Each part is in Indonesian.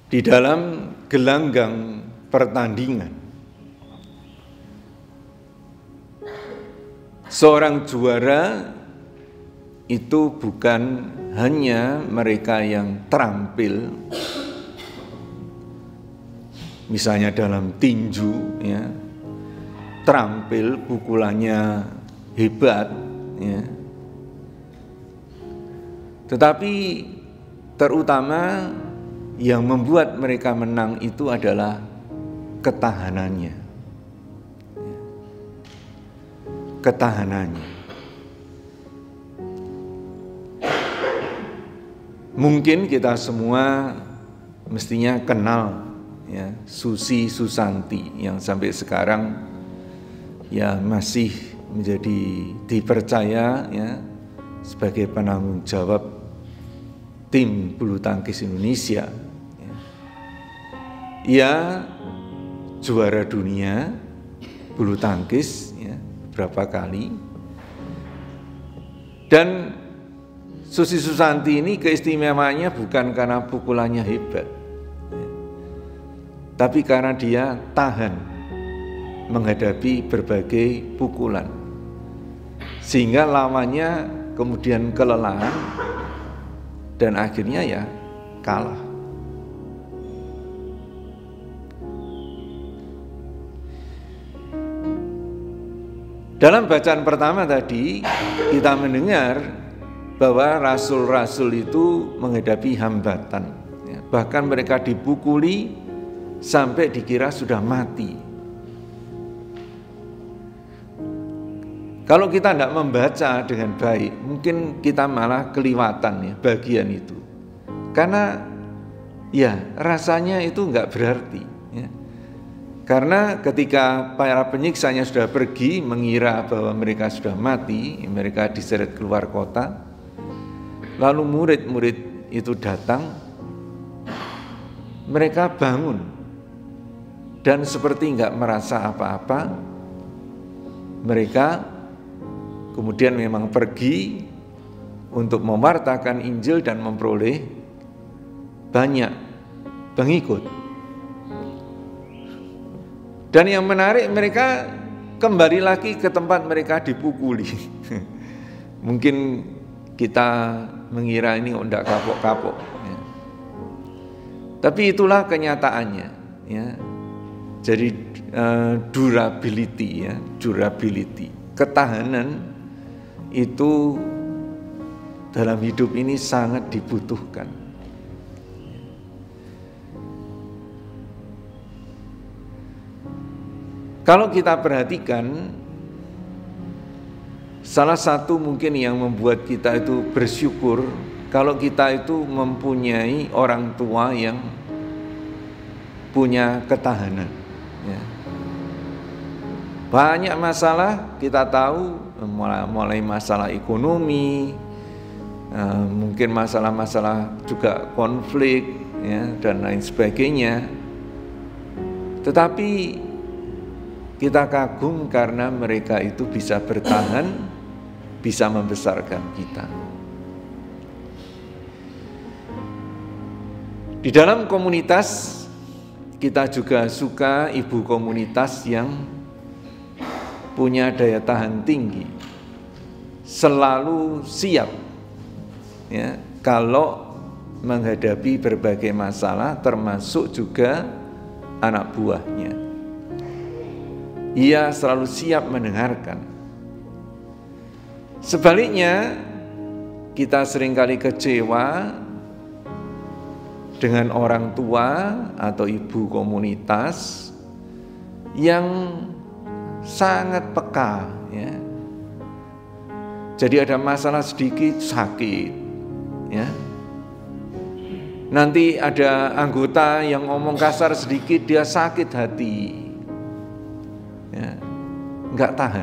di dalam gelanggang pertandingan. Seorang juara itu bukan hanya mereka yang terampil, misalnya dalam tinju, ya, terampil, pukulannya hebat, ya. Tetapi terutama yang membuat mereka menang itu adalah ketahanannya. Ketahanannya. Mungkin kita semua mestinya kenal, ya, Susi Susanti yang sampai sekarang ya masih menjadi dipercaya, ya, sebagai penanggung jawab tim bulu tangkis Indonesia. Ia juara dunia bulu tangkis, ya, beberapa kali. Dan Susi Susanti ini keistimewaannya bukan karena pukulannya hebat, tapi karena dia tahan menghadapi berbagai pukulan, sehingga lawannya kemudian kelelahan dan akhirnya ya kalah. Dalam bacaan pertama tadi kita mendengar bahwa rasul-rasul itu menghadapi hambatan, ya, bahkan mereka dipukuli sampai dikira sudah mati. Kalau kita tidak membaca dengan baik, mungkin kita malah kelewatan, ya, bagian itu, karena ya rasanya itu enggak berarti, ya. Karena ketika para penyiksanya sudah pergi mengira bahwa mereka sudah mati, mereka diseret keluar kota, lalu murid-murid itu datang, mereka bangun dan seperti enggak merasa apa-apa. Mereka kemudian memang pergi untuk mewartakan Injil dan memperoleh banyak pengikut. Dan yang menarik, mereka kembali lagi ke tempat mereka dipukuli. Mungkin kita mengira ini enggak kapok-kapok, ya. Tapi itulah kenyataannya, ya. Jadi durability, ya, durability, ketahanan itu dalam hidup ini sangat dibutuhkan. Kalau kita perhatikan, salah satu mungkin yang membuat kita itu bersyukur kalau kita itu mempunyai orang tua yang punya ketahanan, ya. Banyak masalah kita tahu, mulai masalah ekonomi, mungkin masalah-masalah juga konflik, ya, dan lain sebagainya. Tetapi kita kagum karena mereka itu bisa bertahan, bisa membesarkan kita. Di dalam komunitas, kita juga suka ibu komunitas yang punya daya tahan tinggi, selalu siap, ya, kalau menghadapi berbagai masalah, termasuk juga anak buahnya. Ia selalu siap mendengarkan. Sebaliknya, kita seringkali kecewa dengan orang tua atau ibu komunitas yang sangat peka, ya. Jadi ada masalah sedikit sakit, ya. Nanti ada anggota yang ngomong kasar sedikit, dia sakit hati, ya, enggak tahan.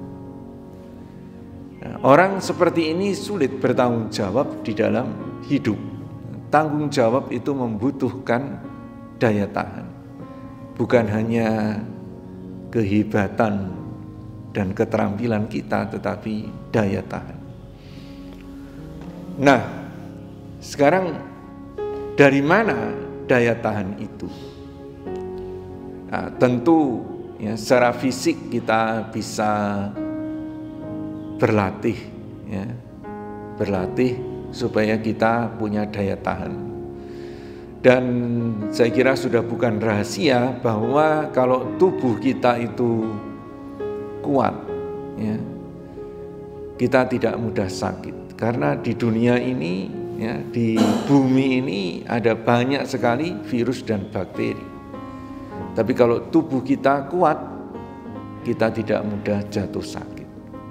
Nah, orang seperti ini sulit bertanggung jawab di dalam hidup. Tanggung jawab itu membutuhkan daya tahan, bukan hanya kehebatan dan keterampilan kita, tetapi daya tahan. Nah, sekarang dari mana daya tahan itu. Nah, tentu ya, secara fisik kita bisa berlatih, ya, berlatih supaya kita punya daya tahan. Dan saya kira sudah bukan rahasia bahwa kalau tubuh kita itu kuat, ya, kita tidak mudah sakit. Karena di dunia ini, ya, di bumi ini ada banyak sekali virus dan bakteri. Tapi kalau tubuh kita kuat, kita tidak mudah jatuh sakit.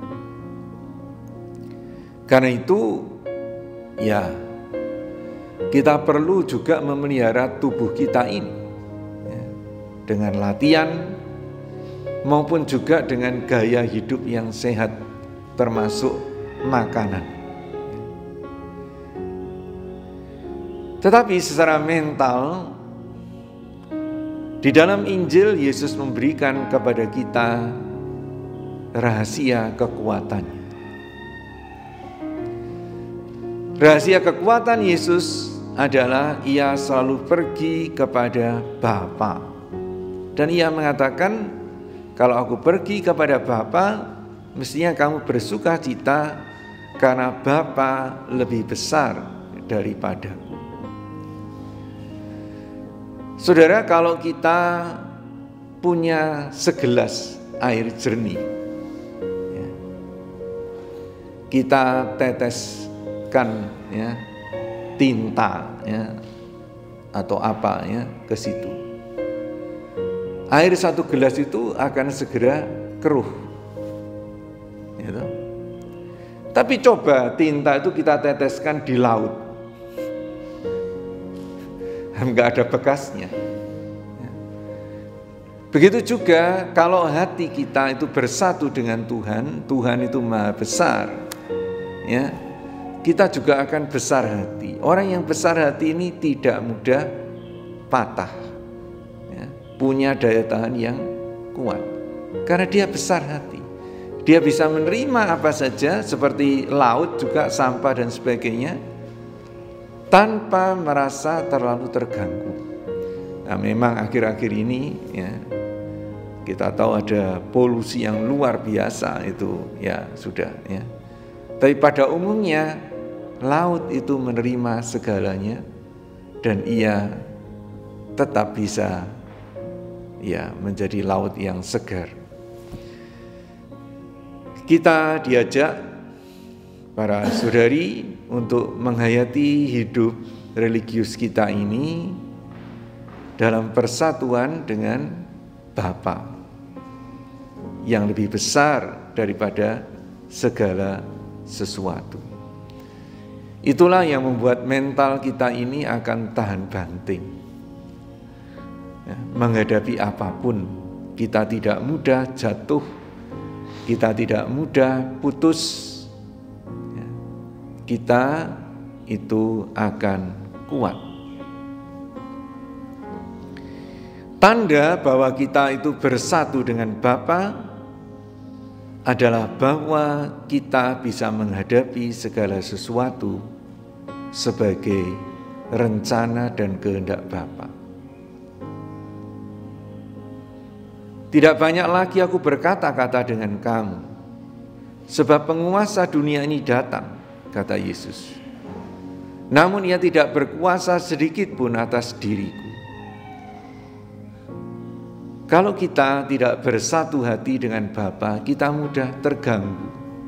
Karena itu, ya, kita perlu juga memelihara tubuh kita ini, ya, dengan latihan maupun juga dengan gaya hidup yang sehat, termasuk makanan. Tetapi secara mental, di dalam Injil Yesus memberikan kepada kita rahasia kekuatannya. Rahasia kekuatan Yesus adalah ia selalu pergi kepada Bapa. Dan ia mengatakan, kalau aku pergi kepada Bapa, mestinya kamu bersuka cita karena Bapa lebih besar daripadaku. Saudara, kalau kita punya segelas air jernih, ya, kita teteskan, ya, tinta, ya, atau apa, ya, ke situ. Air satu gelas itu akan segera keruh. Gitu. Tapi coba tinta itu kita teteskan di laut, enggak ada bekasnya. Begitu juga kalau hati kita itu bersatu dengan Tuhan, Tuhan itu maha besar, ya, kita juga akan besar hati. Orang yang besar hati ini tidak mudah patah, ya, punya daya tahan yang kuat, karena dia besar hati. Dia bisa menerima apa saja, seperti laut juga, sampah dan sebagainya, tanpa merasa terlalu terganggu. Nah, memang akhir-akhir ini, ya, kita tahu ada polusi yang luar biasa itu, ya sudah, ya. Tapi pada umumnya laut itu menerima segalanya dan ia tetap bisa, ya, menjadi laut yang segar. Kita diajak, para saudari, untuk menghayati hidup religius kita ini dalam persatuan dengan Bapa yang lebih besar daripada segala sesuatu. Itulah yang membuat mental kita ini akan tahan banting, ya, menghadapi apapun. Kita tidak mudah jatuh, kita tidak mudah putus, ya, kita itu akan kuat. Tanda bahwa kita itu bersatu dengan Bapa adalah bahwa kita bisa menghadapi segala sesuatu sebagai rencana dan kehendak Bapa. Tidak banyak lagi aku berkata-kata dengan kamu, sebab penguasa dunia ini datang, kata Yesus. Namun ia tidak berkuasa sedikit pun atas diriku. Kalau kita tidak bersatu hati dengan Bapa, kita mudah terganggu.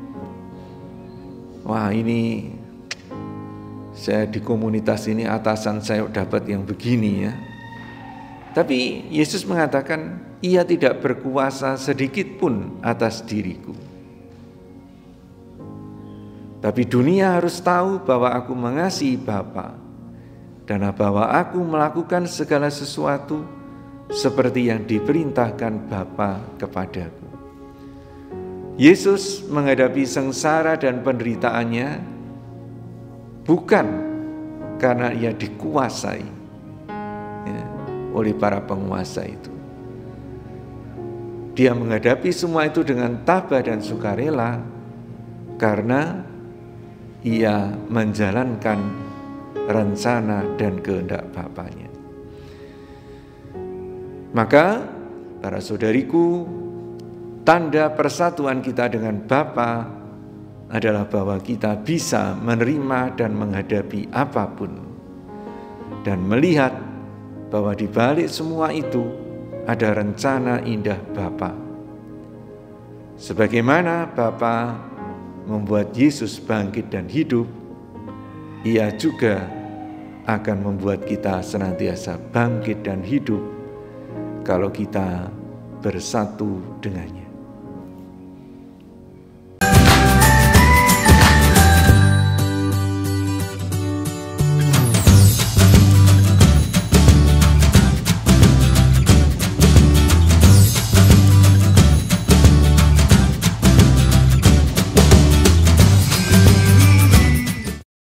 Wah, ini saya di komunitas ini atasan saya dapat yang begini, ya. Tapi Yesus mengatakan, ia tidak berkuasa sedikit pun atas diriku. Tapi dunia harus tahu bahwa aku mengasihi Bapa dan bahwa aku melakukan segala sesuatu seperti yang diperintahkan Bapa kepadaku. Yesus menghadapi sengsara dan penderitaannya bukan karena ia dikuasai, ya, oleh para penguasa itu. Dia menghadapi semua itu dengan tabah dan sukarela karena ia menjalankan rencana dan kehendak Bapanya. Maka para saudariku, tanda persatuan kita dengan Bapa adalah bahwa kita bisa menerima dan menghadapi apapun dan melihat bahwa di balik semua itu ada rencana indah Bapa. Sebagaimana Bapa membuat Yesus bangkit dan hidup, Ia juga akan membuat kita senantiasa bangkit dan hidup kalau kita bersatu dengannya.